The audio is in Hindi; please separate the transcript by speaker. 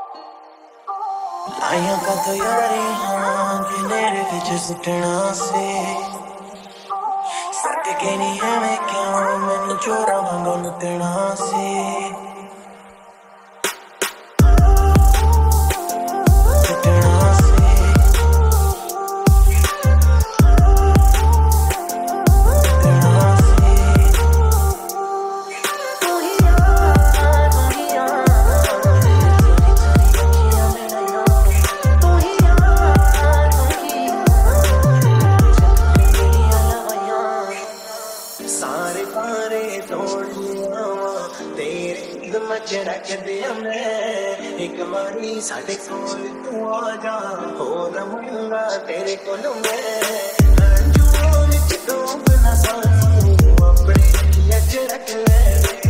Speaker 1: लाइया का तो यारी हाँ जिनेरे विच सुटना से सट के नहीं है मैं क्यों मैनू चोरा वांगू लुटना से सारे पारे तोड़ लिया तेरे दिल में रख दिया मैं एक बारी साढ़े कोल तू आ जा हो रमूंगा तेरे कोल मैं अंजुओं विच डूब ना सानू अपने अच रख ले।